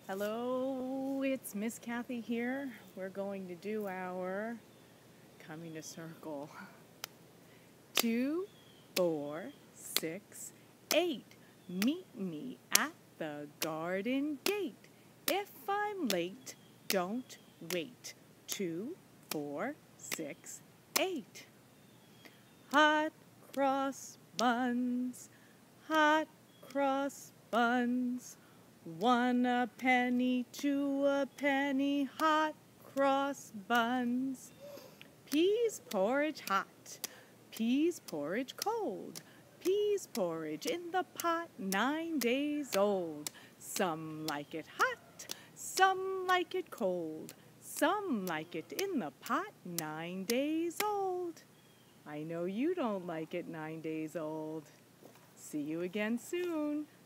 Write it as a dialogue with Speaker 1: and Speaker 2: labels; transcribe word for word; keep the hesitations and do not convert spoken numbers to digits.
Speaker 1: Hello, it's Miss Kathie here. We're going to do our coming to circle. Two, four, six, eight. Meet me at the garden gate. If I'm late, don't wait. Two, four, six, eight. Hot cross buns, hot cross buns. One a penny, two a penny, hot cross buns. Peas porridge hot, peas porridge cold, peas porridge in the pot nine days old. Some like it hot, some like it cold, some like it in the pot nine days old. I know you don't like it nine days old. See you again soon.